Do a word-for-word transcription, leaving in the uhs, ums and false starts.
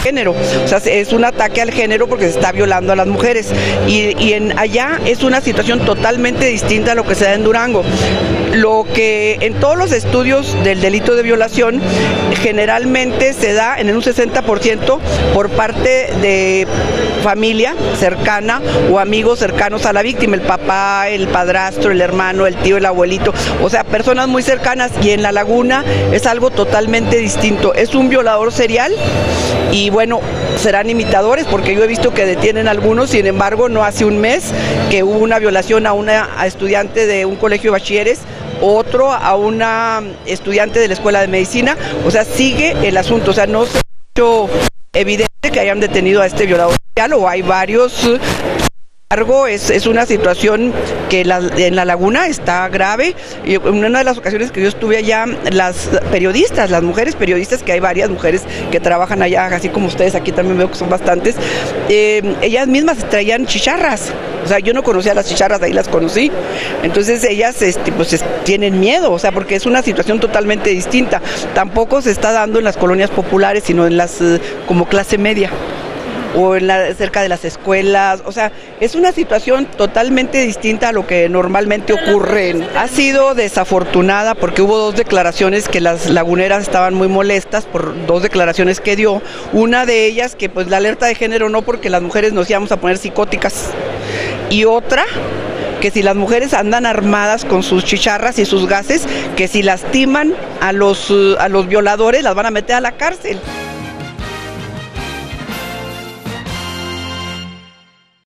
género, o sea, es un ataque al género porque se está violando a las mujeres y, y en allá es una situación totalmente distinta a lo que se da en Durango. Lo que en todos los estudios del delito de violación generalmente se da en un sesenta por ciento por parte de familia cercana o amigos cercanos a la víctima, el papá, el padrastro, el hermano, el tío, el abuelito, o sea, personas muy cercanas, y en La Laguna es algo totalmente distinto, es un violador serial y bueno, serán imitadores porque yo he visto que detienen a algunos, sin embargo no hace un mes que hubo una violación a una a estudiante de un colegio de bachilleres, otro a una estudiante de la escuela de medicina, o sea, sigue el asunto, o sea, no se ha hecho evidente que hayan detenido a este violador serial o hay varios. Es, es una situación que la, en La Laguna está grave y en una de las ocasiones que yo estuve allá, las periodistas, las mujeres periodistas, que hay varias mujeres que trabajan allá, así como ustedes aquí también veo que son bastantes, eh, ellas mismas traían chicharras, o sea, yo no conocía las chicharras, ahí las conocí, entonces ellas este, pues es, tienen miedo, o sea, porque es una situación totalmente distinta, tampoco se está dando en las colonias populares, sino en las eh, como clase media, o en la, cerca de las escuelas, o sea, es una situación totalmente distinta a lo que normalmente ocurre. Ha sido desafortunada porque hubo dos declaraciones que las laguneras estaban muy molestas por dos declaraciones que dio, una de ellas que pues la alerta de género no, porque las mujeres nos íbamos a poner psicóticas, y otra que si las mujeres andan armadas con sus chicharras y sus gases, que si lastiman a los, a los violadores las van a meter a la cárcel.